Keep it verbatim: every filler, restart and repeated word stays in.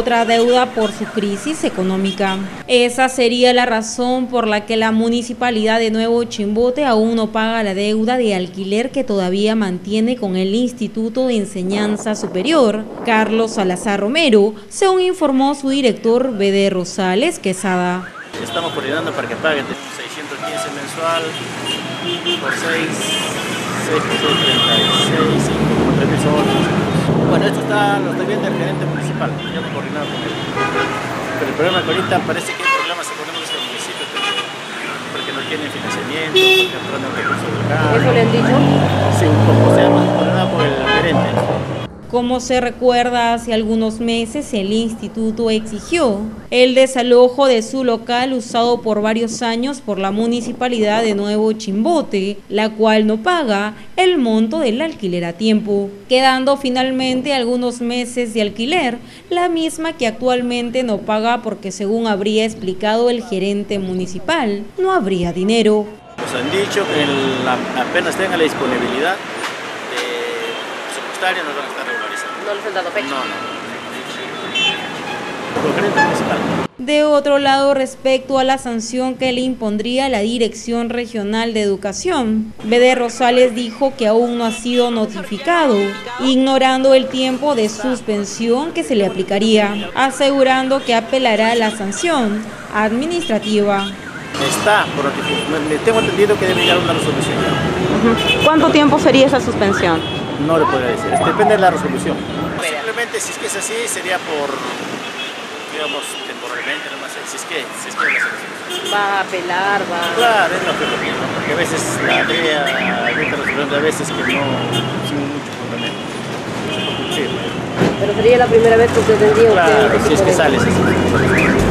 otra deuda por su crisis económica. Esa sería la razón por la que la Municipalidad de Nuevo Chimbote aún no paga la deuda de alquiler que todavía mantiene con el Instituto de Enseñanza Superior, Carlos Salazar Romero, según informó su director B D Rosales Quesada. Estamos coordinando para que paguen de seiscientos quince mensual por seis, seis por seis, treinta y seis, cinco por tres mil soles. Bueno, esto está, lo está viendo el gerente municipal, yo me he coordinado con él. Pero el problema que ahorita parece que hay problemas económicos en el municipio, porque no tienen financiamiento, porque no tienen recursos locales. ¿Eso le han dicho? Sí, un poco, o sea, hemos coordinado con el gerente. Como se recuerda, hace algunos meses el instituto exigió el desalojo de su local usado por varios años por la Municipalidad de Nuevo Chimbote, la cual no paga el monto del alquiler a tiempo, quedando finalmente algunos meses de alquiler, la misma que actualmente no paga porque, según habría explicado el gerente municipal, no habría dinero. Nos han dicho que el, apenas tenga la disponibilidad presupuestaria nos van a estar regularizando. ¿No les han dado fecha? No, no. Con el gerente municipal. De otro lado, respecto a la sanción que le impondría la Dirección Regional de Educación, B D Rosales dijo que aún no ha sido notificado, ignorando el tiempo de suspensión que se le aplicaría, asegurando que apelará a la sanción administrativa. Está, por notificación. Tengo entendido que debe llegar una resolución. Uh-huh. ¿Cuánto tiempo sería esa suspensión? No le podría decir, depende de la resolución. Simplemente, si es que es así, sería por, digamos, temporalmente, nomás, si es que, si es que la solución. Va a apelar, va a... Claro, es lo que lo mismo, porque a veces la D E A evita resolución, a veces que no, sin mucho fundamento. Pero sería la primera vez que usted tendría... Claro, si es que sale esa situación.